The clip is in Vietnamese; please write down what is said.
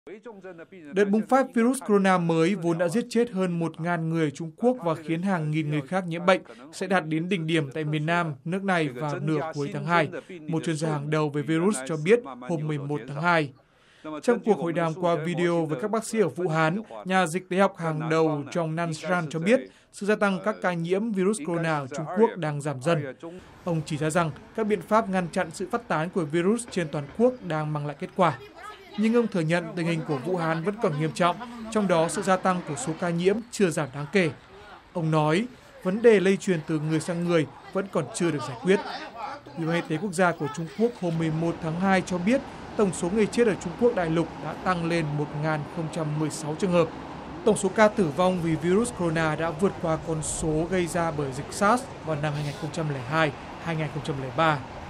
Đợt bùng phát virus corona mới vốn đã giết chết hơn 1.000 người ở Trung Quốc và khiến hàng nghìn người khác nhiễm bệnh sẽ đạt đến đỉnh điểm tại miền Nam nước này vào nửa cuối tháng 2, một chuyên gia hàng đầu về virus cho biết hôm 11 tháng 2. Trong cuộc hội đàm qua video với các bác sĩ ở Vũ Hán, nhà dịch tễ học hàng đầu Zhong Nanshan cho biết sự gia tăng các ca nhiễm virus corona ở Trung Quốc đang giảm dần. Ông chỉ ra rằng các biện pháp ngăn chặn sự phát tán của virus trên toàn quốc đang mang lại kết quả. Nhưng ông thừa nhận tình hình của Vũ Hán vẫn còn nghiêm trọng, trong đó sự gia tăng của số ca nhiễm chưa giảm đáng kể. Ông nói, vấn đề lây truyền từ người sang người vẫn còn chưa được giải quyết. Ủy ban Y tế Quốc gia của Trung Quốc hôm 11 tháng 2 cho biết tổng số người chết ở Trung Quốc đại lục đã tăng lên 1.016 trường hợp. Tổng số ca tử vong vì virus corona đã vượt qua con số gây ra bởi dịch SARS vào năm 2002-2003.